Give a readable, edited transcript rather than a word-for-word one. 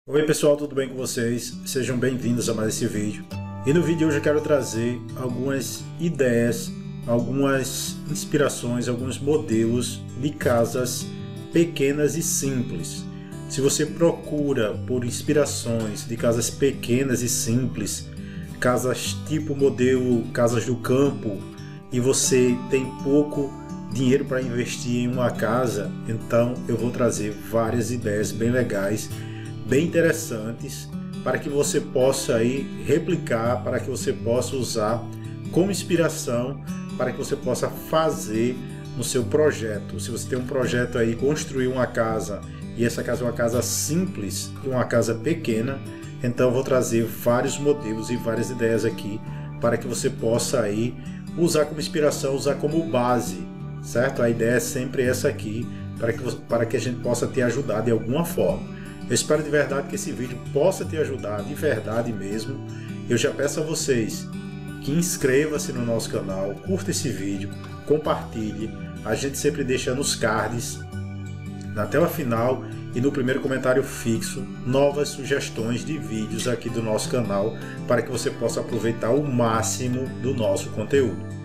Oi pessoal, tudo bem com vocês? Sejam bem-vindos a mais esse vídeo. E no vídeo de hoje eu quero trazer algumas ideias, algumas inspirações, alguns modelos de casas pequenas e simples. Se você procura por inspirações de casas pequenas e simples, casas tipo modelo casas do campo, e você tem pouco dinheiro para investir em uma casa, então eu vou trazer várias ideias bem legais, bem interessantes, para que você possa aí replicar, para que você possa usar como inspiração, para que você possa fazer no seu projeto. Se você tem um projeto aí, construir uma casa, e essa casa é uma casa simples, uma casa pequena, então eu vou trazer vários modelos e várias ideias aqui, para que você possa aí usar como inspiração, usar como base, certo? A ideia é sempre essa aqui, para que a gente possa te ajudar de alguma forma. Eu espero de verdade que esse vídeo possa te ajudar, de verdade mesmo. Eu já peço a vocês que inscreva-se no nosso canal, curta esse vídeo, compartilhe. A gente sempre deixa nos cards, na tela final e no primeiro comentário fixo, novas sugestões de vídeos aqui do nosso canal, para que você possa aproveitar o máximo do nosso conteúdo.